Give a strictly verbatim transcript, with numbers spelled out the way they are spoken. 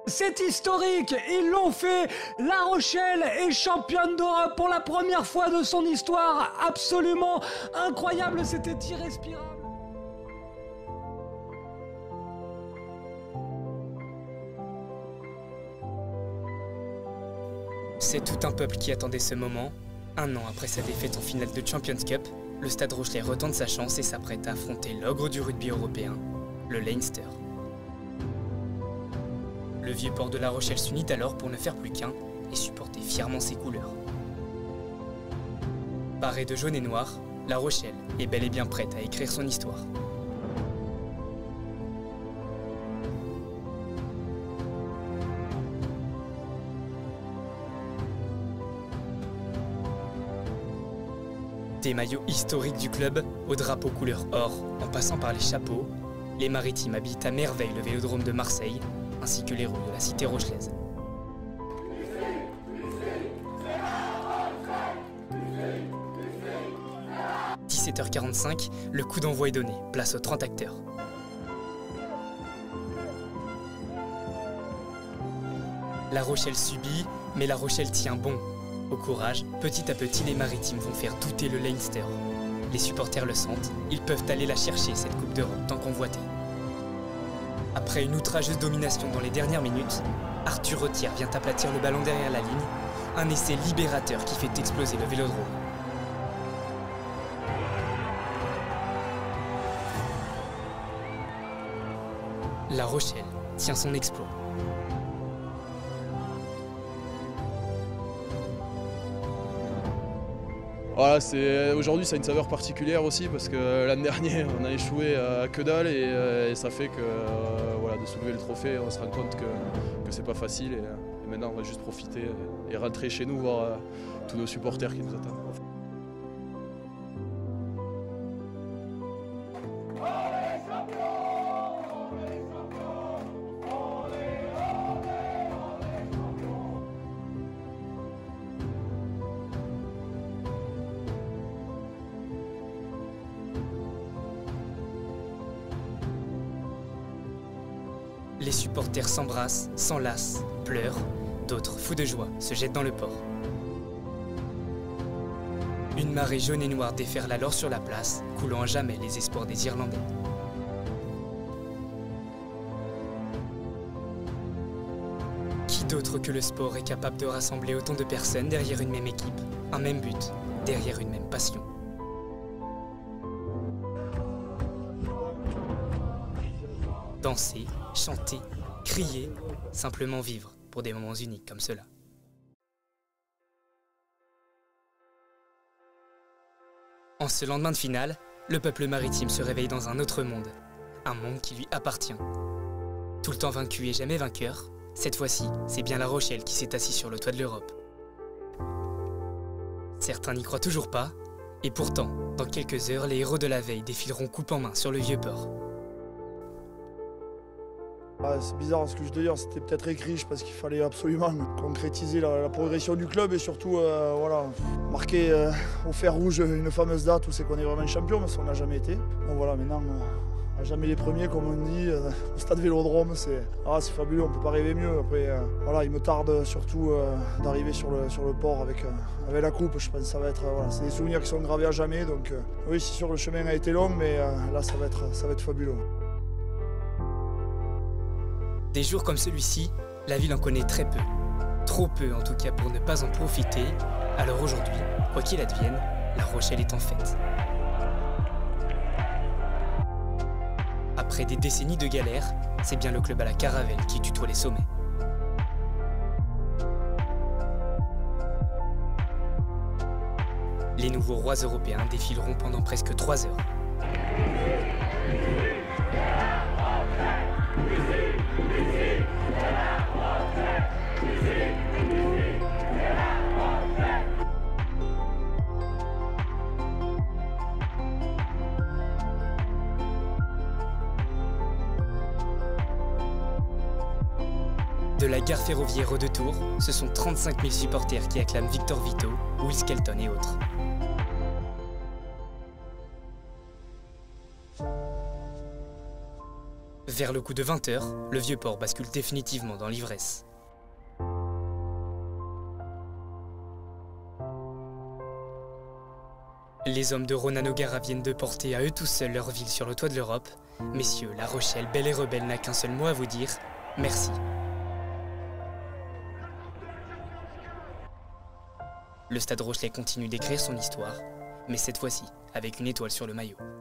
C'est historique, ils l'ont fait. La Rochelle est championne d'Europe pour la première fois de son histoire. Absolument incroyable, c'était irrespirable. C'est tout un peuple qui attendait ce moment. Un an après sa défaite en finale de Champions Cup, le Stade Rochelais retente sa chance et s'apprête à affronter l'ogre du rugby européen, le Leinster. Le vieux port de La Rochelle s'unit alors pour ne faire plus qu'un et supporter fièrement ses couleurs. Parée de jaune et noir, La Rochelle est bel et bien prête à écrire son histoire. Des maillots historiques du club au drapeau couleur or, en passant par les chapeaux, les Maritimes habitent à merveille le Vélodrome de Marseille, ainsi que les rues de la cité rochelaise. dix-sept heures quarante-cinq, le coup d'envoi est donné, place aux trente acteurs. La Rochelle subit, mais La Rochelle tient bon. Au courage, petit à petit, les Maritimes vont faire douter le Leinster. Les supporters le sentent, ils peuvent aller la chercher, cette Coupe d'Europe tant convoitée. Après une outrageuse domination dans les dernières minutes, Arthur Retière vient aplatir le ballon derrière la ligne, un essai libérateur qui fait exploser le Vélodrome. La Rochelle tient son exploit. Voilà, aujourd'hui ça a une saveur particulière aussi parce que l'année dernière on a échoué à que dalle et, et ça fait que euh, voilà, de soulever le trophée on se rend compte que, que c'est pas facile et, et maintenant on va juste profiter et rentrer chez nous voir euh, tous nos supporters qui nous attendent. Les supporters s'embrassent, s'enlacent, pleurent, d'autres, fous de joie, se jettent dans le port. Une marée jaune et noire déferle alors sur la place, coulant à jamais les espoirs des Irlandais. Qui d'autre que le sport est capable de rassembler autant de personnes derrière une même équipe, un même but, derrière une même passion? Danser, chanter, crier, simplement vivre pour des moments uniques comme cela. En ce lendemain de finale, le peuple maritime se réveille dans un autre monde, un monde qui lui appartient. Tout le temps vaincu et jamais vainqueur, cette fois-ci, c'est bien La Rochelle qui s'est assis sur le toit de l'Europe. Certains n'y croient toujours pas, et pourtant, dans quelques heures, les héros de la veille défileront coupe en main sur le vieux port. Ah, c'est bizarre ce que je veux dire, c'était peut-être écrit parce qu'il fallait absolument concrétiser la, la progression du club et surtout euh, voilà, marquer euh, au fer rouge une fameuse date où c'est qu'on est vraiment champion, parce qu'on n'a jamais été. Donc voilà, maintenant, euh, à jamais les premiers comme on dit, euh, au stade Vélodrome, c'est ah, fabuleux, on ne peut pas rêver mieux. Après, euh, voilà, il me tarde surtout euh, d'arriver sur le, sur le port avec, euh, avec la coupe. Je pense que ça va être, euh, voilà, c'est des souvenirs qui sont gravés à jamais. Donc euh, oui, c'est sûr, le chemin a été long, mais euh, là, ça va être, ça va être fabuleux. Des jours comme celui-ci, la ville en connaît très peu. Trop peu en tout cas pour ne pas en profiter. Alors aujourd'hui, quoi qu'il advienne, La Rochelle est en fête. Après des décennies de galères, c'est bien le club à la caravelle qui tutoie les sommets. Les nouveaux rois européens défileront pendant presque trois heures. De la gare ferroviaire au Deux-Tours, ce sont trente-cinq mille supporters qui acclament Victor Vito, Will Skelton et autres. Vers le coup de vingt heures, le Vieux-Port bascule définitivement dans l'ivresse. Les hommes de Ronan O'Gara viennent de porter à eux tout seuls leur ville sur le toit de l'Europe. Messieurs, La Rochelle, belle et rebelle, n'a qu'un seul mot à vous dire, merci. Le Stade Rochelais continue d'écrire son histoire, mais cette fois-ci avec une étoile sur le maillot.